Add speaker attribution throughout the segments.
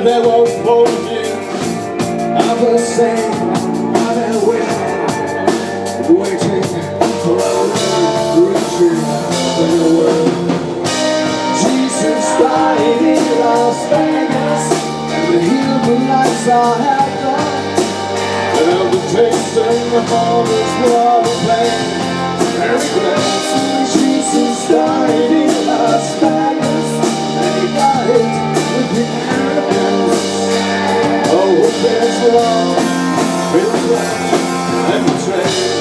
Speaker 1: there was for you. I was saying, I've been waiting for a retreat in the world. Jesus died in Las Vegas, and the human lives I have done. And of the taste and the harvest, what a pain. Very glad Jesus died in Las Vegas, and he died with the arrogance. Oh, what there's love, with love and betrayal.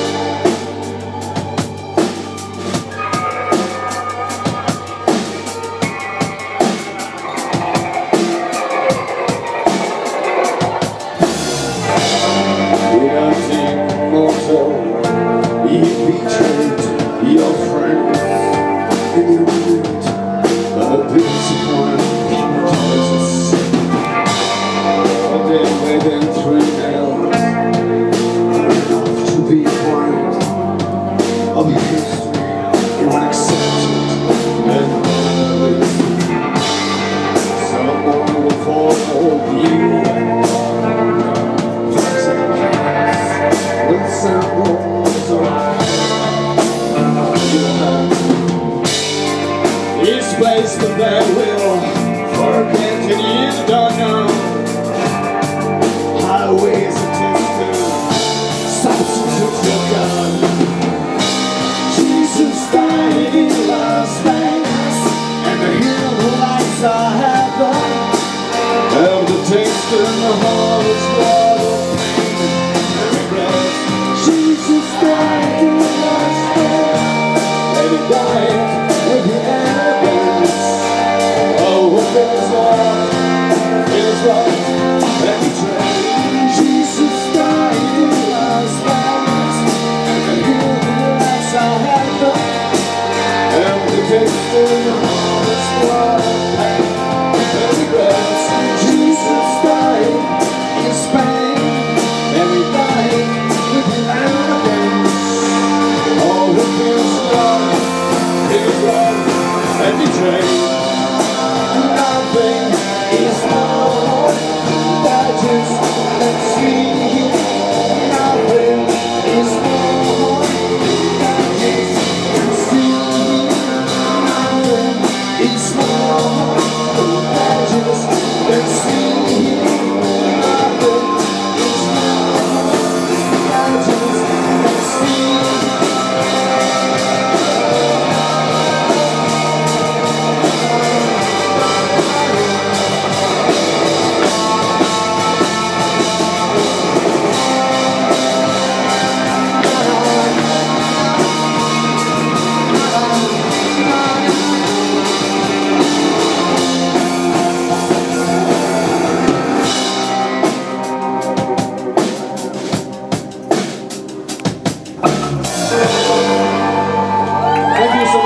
Speaker 1: You betrayed your friends, and you lived a disappointed Jesus. And then within 3 nails, enough to be a part of your history. You were accepted and released. Someone will follow you. With symbols of this place that they will forget, and you don't know highways are distant, substitute your God. Jesus died in Las Vegas, and the human lives are heaven. Of the taste and the harvest, what a pain and regret. Jesus died in Las Vegas, and he died with the arrogance. Oh, what there's love and betrayal. Jesus died in Las Vegas, and the human lives I have done. And the taste and the